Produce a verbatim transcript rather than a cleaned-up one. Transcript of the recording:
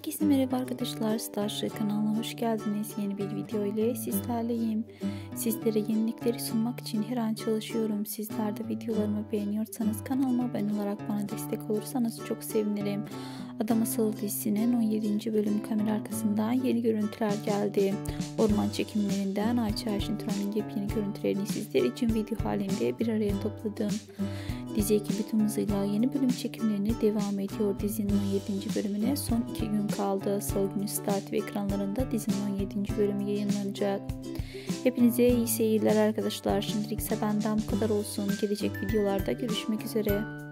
Herkese merhaba arkadaşlar, Starship kanalına hoş geldiniz. Yeni bir video ile sizlerleyim. Sizlere yenilikleri sunmak için her an çalışıyorum. Sizler de videolarımı beğeniyorsanız kanalıma abone olarak bana destek olursanız çok sevinirim. Ada Masalı dizisinin on yedinci bölüm kamera arkasından yeni görüntüler geldi. Orman çekimlerinden Ayça Ayşin Turan'ın yepyeni görüntülerini sizler için video halinde bir araya topladım. Dizi ekibi tüm hızıyla yeni bölüm çekimlerine devam ediyor. Dizinin on yedinci bölümüne son iki gün kaldı. Salı günü Star T V ekranlarında dizinin on yedinci bölümü yayınlanacak. Hepinize iyi seyirler arkadaşlar. Şimdilik ise benden bu kadar olsun. Gelecek videolarda görüşmek üzere.